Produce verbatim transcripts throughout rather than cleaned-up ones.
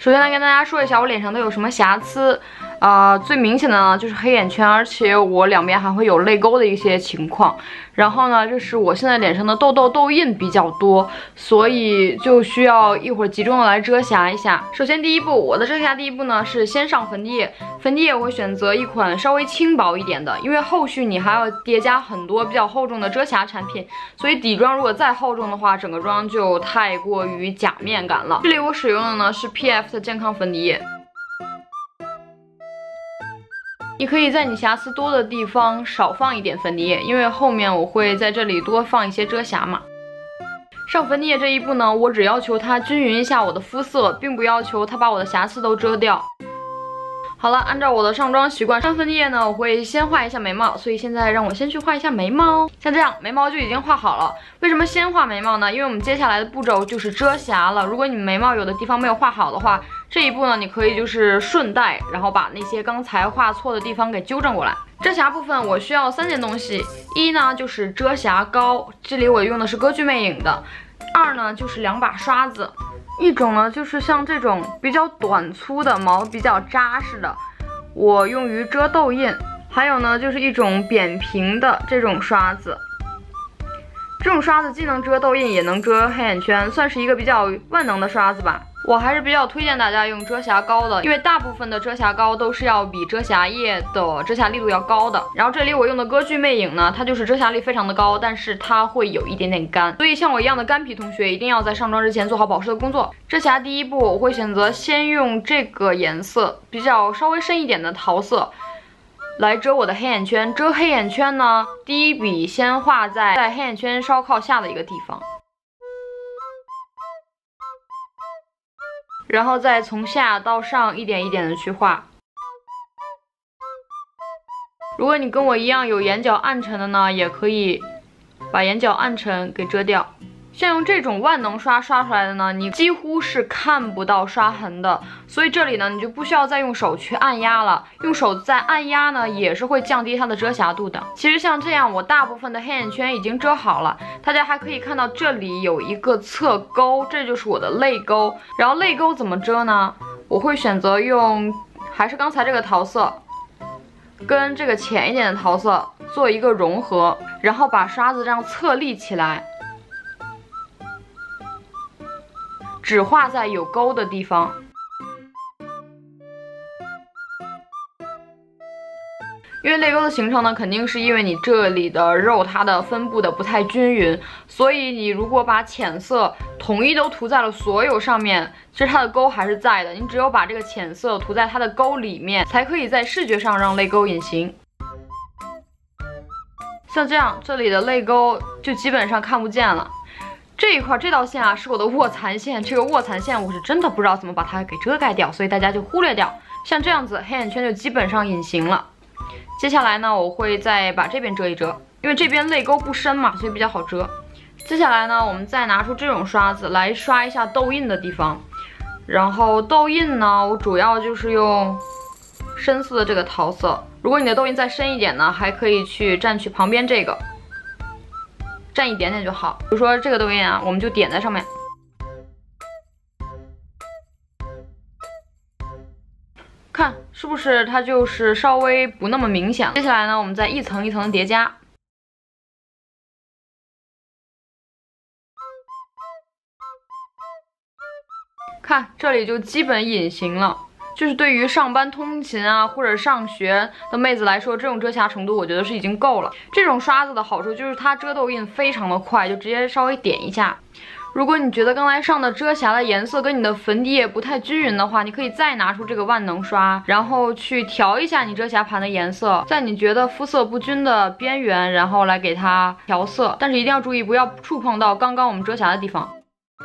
首先来跟大家说一下我脸上都有什么瑕疵，呃，最明显的呢就是黑眼圈，而且我两边还会有泪沟的一些情况。然后呢，这是我现在脸上的痘痘痘印比较多，所以就需要一会儿集中的来遮瑕一下。首先第一步，我的遮瑕第一步呢是先上粉底液，粉底液我会选择一款稍微轻薄一点的，因为后续你还要叠加很多比较厚重的遮瑕产品，所以底妆如果再厚重的话，整个妆就太过于假面感了。这里我使用的呢是 P F 的健康粉底液。你可以在你瑕疵多的地方少放一点粉底液，因为后面我会在这里多放一些遮瑕嘛。上粉底液这一步呢，我只要求它均匀一下我的肤色，并不要求它把我的瑕疵都遮掉。好了，按照我的上妆习惯，上粉底液呢，我会先画一下眉毛，所以现在让我先去画一下眉毛。像这样，眉毛就已经画好了。为什么先画眉毛呢？因为我们接下来的步骤就是遮瑕了。如果你眉毛有的地方没有画好的话，这一步呢，你可以就是顺带，然后把那些刚才画错的地方给纠正过来。遮瑕部分我需要三件东西，一呢就是遮瑕膏，这里我用的是歌剧魅影的；二呢就是两把刷子。一种呢就是像这种比较短粗的，毛比较扎实的，我用于遮痘印；还有呢就是一种扁平的这种刷子，这种刷子既能遮痘印也能遮黑眼圈，算是一个比较万能的刷子吧。我还是比较推荐大家用遮瑕膏的，因为大部分的遮瑕膏都是要比遮瑕液的遮瑕力度要高的。然后这里我用的歌剧魅影呢，它就是遮瑕力非常的高，但是它会有一点点干，所以像我一样的干皮同学一定要在上妆之前做好保湿的工作。遮瑕第一步我会选择先用这个颜色比较稍微深一点的桃色来遮我的黑眼圈。遮黑眼圈呢，第一笔先画在在黑眼圈稍靠下的一个地方，然后再从下到上一点一点的去画。如果你跟我一样有眼角暗沉的呢，也可以把眼角暗沉给遮掉。像用这种万能刷刷出来的呢，你几乎是看不到刷痕的，所以这里呢你就不需要再用手去按压了，用手再按压呢也是会降低它的遮瑕度的。其实像这样，我大部分的黑眼圈已经遮好了，大家还可以看到这里有一个侧沟，这就是我的泪沟。然后泪沟怎么遮呢？我会选择用还是刚才这个桃色跟这个浅一点的桃色做一个融合，然后把刷子这样侧立起来，只画在有沟的地方。因为泪沟的形成呢，肯定是因为你这里的肉它的分布的不太均匀，所以你如果把浅色统一都涂在了所有上面，其实它的沟还是在的。你只有把这个浅色涂在它的沟里面，才可以在视觉上让泪沟隐形。像这样，这里的泪沟就基本上看不见了。这一块这道线啊是我的卧蚕线，这个卧蚕线我是真的不知道怎么把它给遮盖掉，所以大家就忽略掉。像这样子，黑眼圈就基本上隐形了。接下来呢，我会再把这边遮一遮，因为这边泪沟不深嘛，所以比较好遮。接下来呢，我们再拿出这种刷子来刷一下痘印的地方。然后痘印呢，我主要就是用深色的这个桃色。如果你的痘印再深一点呢，还可以去蘸取旁边这个，蘸一点点就好。比如说这个痘印啊，我们就点在上面。看是不是它就是稍微不那么明显了。接下来呢，我们再一层一层叠加。看这里就基本隐形了。就是对于上班通勤啊或者上学的妹子来说，这种遮瑕程度我觉得是已经够了。这种刷子的好处就是它遮痘印非常的快，就直接稍微点一下。如果你觉得刚才上的遮瑕的颜色跟你的粉底液不太均匀的话，你可以再拿出这个万能刷，然后去调一下你遮瑕盘的颜色，在你觉得肤色不均的边缘，然后来给它调色。但是一定要注意，不要触碰到刚刚我们遮瑕的地方。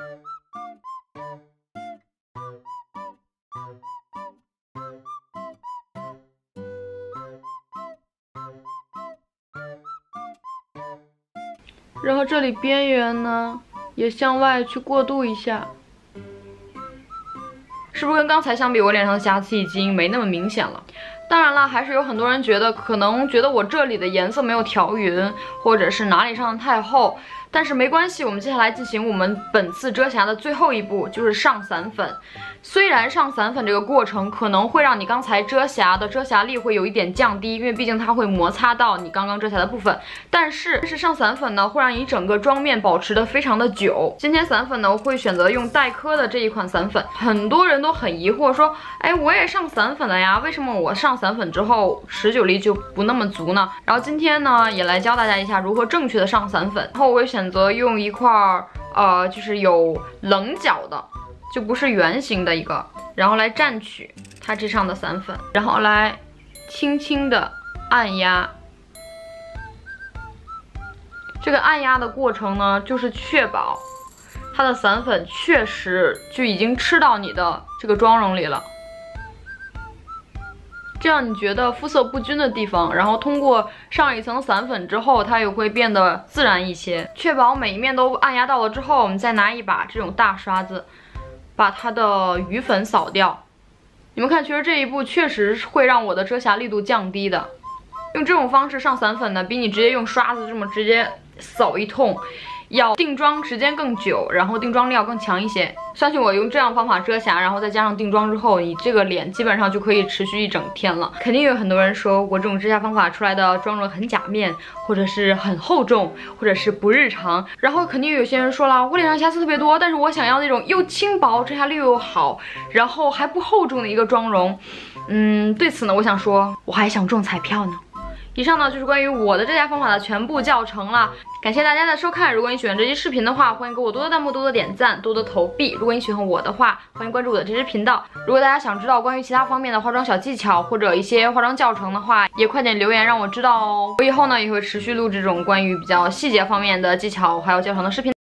然后这里边缘呢，也向外去过渡一下，是不是跟刚才相比，我脸上的瑕疵已经没那么明显了？ 当然了，还是有很多人觉得，可能觉得我这里的颜色没有调匀，或者是哪里上的太厚。但是没关系，我们接下来进行我们本次遮瑕的最后一步，就是上散粉。虽然上散粉这个过程可能会让你刚才遮瑕的遮瑕力会有一点降低，因为毕竟它会摩擦到你刚刚遮瑕的部分。但是，但是上散粉呢，会让你整个妆面保持的非常的久。今天散粉呢，我会选择用黛珂的这一款散粉。很多人都很疑惑说，哎，我也上散粉了呀，为什么我上散粉之后持久力就不那么足呢？然后今天呢，也来教大家一下如何正确的上散粉。然后我会选择用一块呃，就是有棱角的。就不是圆形的一个，然后来蘸取它这上的散粉，然后来轻轻的按压。这个按压的过程呢，就是确保它的散粉确实就已经吃到你的这个妆容里了。这样你觉得肤色不均的地方，然后通过上一层散粉之后，它也会变得自然一些。确保每一面都按压到了之后，我们再拿一把这种大刷子。把它的余粉扫掉，你们看，其实这一步确实会让我的遮瑕力度降低的。用这种方式上散粉呢，比你直接用刷子这么直接扫一通，要定妆时间更久，然后定妆力要更强一些。相信我，用这样方法遮瑕，然后再加上定妆之后，你这个脸基本上就可以持续一整天了。肯定有很多人说我这种遮瑕方法出来的妆容很假面，或者是很厚重，或者是不日常。然后肯定有些人说了，我脸上瑕疵特别多，但是我想要那种又轻薄、遮瑕力又好，然后还不厚重的一个妆容。嗯，对此呢，我想说，我还想中彩票呢。以上呢就是关于我的遮瑕方法的全部教程了，感谢大家的收看。如果你喜欢这期视频的话，欢迎给我多多弹幕、多多点赞、多多投币。如果你喜欢我的话，欢迎关注我的这支频道。如果大家想知道关于其他方面的化妆小技巧或者一些化妆教程的话，也快点留言让我知道哦。我以后呢也会持续录这种关于比较细节方面的技巧还有教程的视频。